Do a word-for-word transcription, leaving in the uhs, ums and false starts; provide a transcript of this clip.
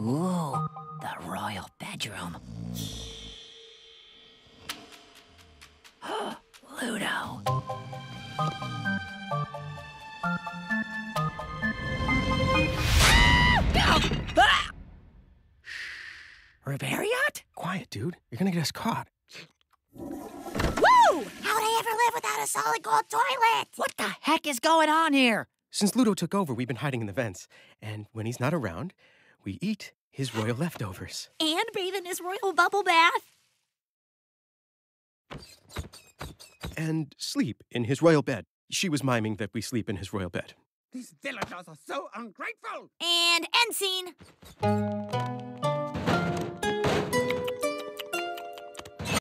Ooh, the royal bedroom. Ludo. Ah! Repair yacht? Quiet, dude. You're gonna get us caught. Woo! How'd I ever live without a solid gold toilet? What the heck is going on here? Since Ludo took over, we've been hiding in the vents. And when he's not around, we eat his royal leftovers. And bathe in his royal bubble bath. And sleep in his royal bed. She was miming that we sleep in his royal bed. These villagers are so ungrateful! And end scene.